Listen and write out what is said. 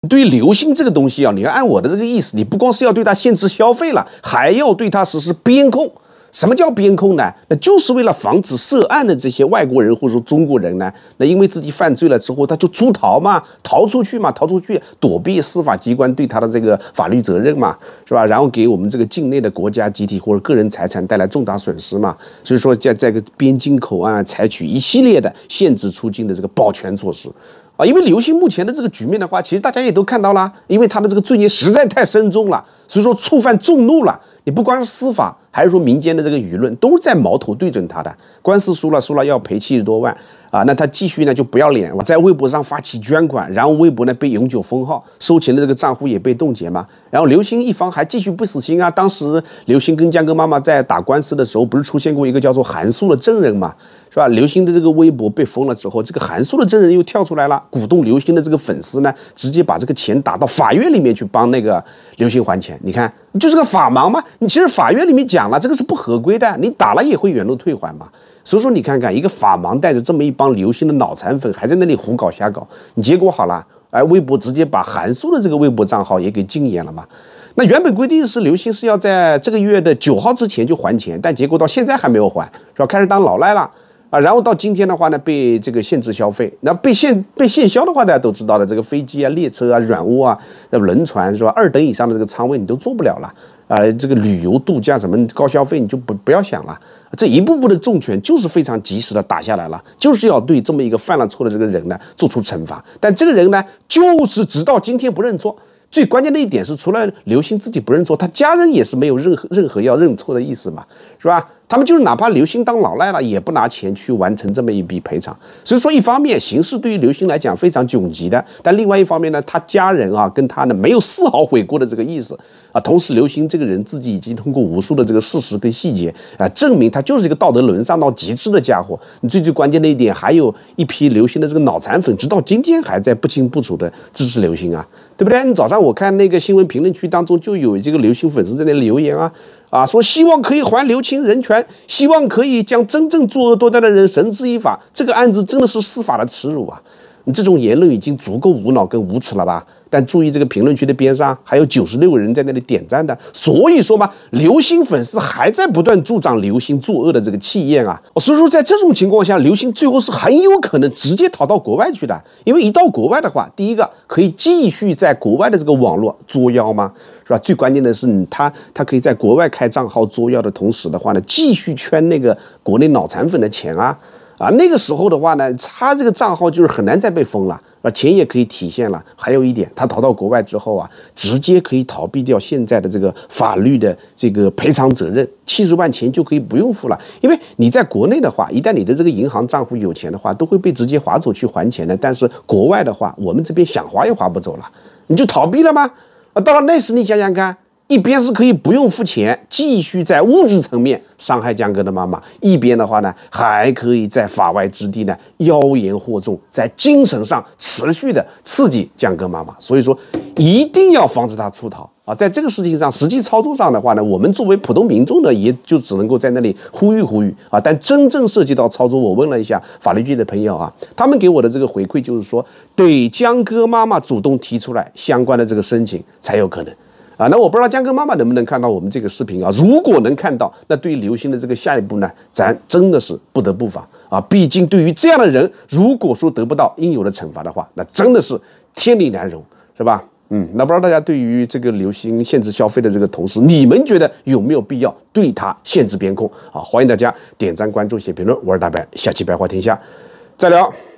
对于流星这个东西啊，你要按我的这个意思，你不光是要对它限制消费了，还要对它实施边控。什么叫边控呢？那就是为了防止涉案的这些外国人或者说中国人呢，那因为自己犯罪了之后，他就出逃嘛，逃出去躲避司法机关对他的这个法律责任嘛，是吧？然后给我们这个境内的国家集体或者个人财产带来重大损失嘛。所以说，在这个边境口岸采取一系列的限制出境的这个保全措施。因为刘星目前的这个局面的话，其实大家也都看到了，因为他的这个罪孽实在太深重了，所以说触犯众怒了。你不光是司法，还是说民间的这个舆论，都是在矛头对准他的。官司输了要赔70多万啊，那他继续呢就不要脸，在微博上发起捐款，然后微博呢被永久封号，收钱的这个账户也被冻结嘛。然后刘星一方还继续不死心啊，当时刘星跟江歌妈妈在打官司的时候，不是出现过一个叫做韩素的证人嘛？是吧？刘星的这个微博被封了之后，这个韩素的证人又跳出来了，鼓动刘星的这个粉丝呢，直接把这个钱打到法院里面去帮那个刘星还钱。你看，就是个法盲嘛。你其实法院里面讲了，这个是不合规的，你打了也会原路退还嘛。所以说，你看看一个法盲带着这么一帮刘星的脑残粉，还在那里胡搞瞎搞，你结果好了，微博直接把韩素的这个微博账号也给禁言了嘛。那原本规定是刘星是要在这个月的9号之前就还钱，但结果到现在还没有还，是吧？开始当老赖了。然后到今天的话呢，被这个限制消费，那被限销的话，大家都知道的，这个飞机啊、列车啊、软卧啊、那轮船是吧？2等以上的这个舱位你都坐不了了，这个旅游度假什么高消费你就不要想了。这一步步的重拳就是非常及时的打下来了，就是要对这么一个犯了错的这个人呢做出惩罚。但这个人呢，就是直到今天不认错。最关键的一点是，除了刘星自己不认错，他家人也是没有任何要认错的意思嘛，是吧？他们就是哪怕刘星当老赖了，也不拿钱去完成这么一笔赔偿。所以说，一方面形势对于刘星来讲非常窘急的，但另外一方面呢，他家人啊跟他呢没有丝毫悔过的这个意思啊。同时，刘星这个人自己已经通过无数的这个事实跟细节啊，证明他就是一个道德沦丧到极致的家伙。你最关键的一点，还有一批刘星的这个脑残粉，直到今天还在不清不楚的支持刘星啊，对不对？你早上我看那个新闻评论区当中就有这个刘星粉丝在那里留言啊，说希望可以还刘青人权，希望可以将真正作恶多端的人绳之以法。这个案子真的是司法的耻辱啊！你这种言论已经足够无脑跟无耻了吧？但注意，这个评论区的边上还有96个人在那里点赞的，所以说嘛，刘星粉丝还在不断助长刘星作恶的这个气焰啊！所以说，在这种情况下，刘星最后是很有可能直接逃到国外去的，因为一到国外的话，第一个可以继续在国外的这个网络作妖吗？是吧？最关键的是他可以在国外开账号作妖的同时的话呢，继续圈那个国内脑残粉的钱啊！那个时候的话呢，他这个账号就是很难再被封了，钱也可以体现了。还有一点，他逃到国外之后啊，直接可以逃避掉现在的这个法律的这个赔偿责任，70万钱就可以不用付了。因为你在国内的话，一旦你的这个银行账户有钱的话，都会被直接划走去还钱的。但是国外的话，我们这边想划也划不走了，你就逃避了吗？到了那时你想想看，一边是可以不用付钱，继续在物质层面伤害江歌的妈妈，一边的话呢，还可以在法外之地呢妖言惑众，在精神上持续的刺激江歌妈妈。所以说，一定要防止她出逃啊！在这个事情上，实际操作上的话呢，我们作为普通民众呢，也就只能够在那里呼吁啊。但真正涉及到操作，我问了一下法律界的朋友啊，他们给我的这个回馈就是说，得江歌妈妈主动提出来相关的这个申请才有可能。那我不知道江歌妈妈能不能看到我们这个视频啊？如果能看到，那对于刘星的这个下一步呢，咱真的是不得不防啊！毕竟对于这样的人，如果说得不到应有的惩罚的话，那真的是天理难容，是吧？那不知道大家对于这个刘星限制消费的这个同时，你们觉得有没有必要对他限制边控啊？欢迎大家点赞、关注、写评论，我是大白，下期白话天下再聊。